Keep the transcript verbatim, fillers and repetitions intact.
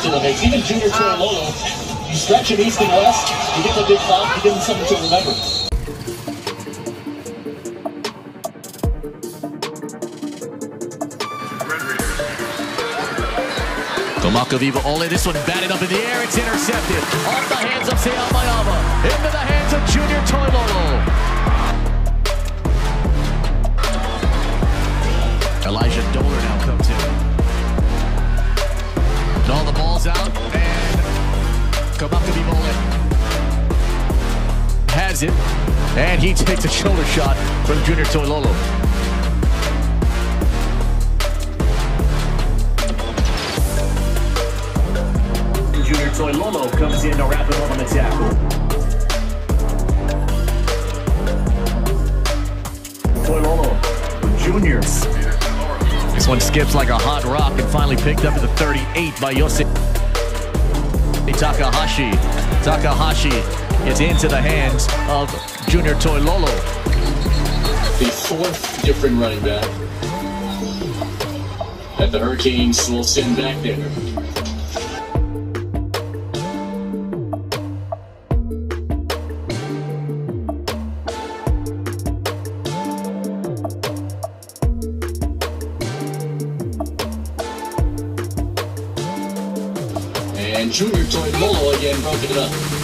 decision to make. Even Junior Toilolo, you stretch him east and west, you get the big clock, you give him something to remember. Tomakaviva Ole, this one batted up in the air, it's intercepted. Off the hands of Seamayama, into the hands of Junior Toilolo. Elijah Doler now comes in. All the balls out, and Tomakaviva Ole has it, and he takes a shoulder shot from Junior Toilolo. Junior Toilolo comes in to wrap him up on the tackle. Toilolo, Juniors. This one skips like a hot rock and finally picked up at the thirty-eight by Yosei Takahashi. Takahashi is into the hands of Junior Toilolo. The fourth different running back that the Hurricanes will send back there. And Junior Toilolo again broken it up.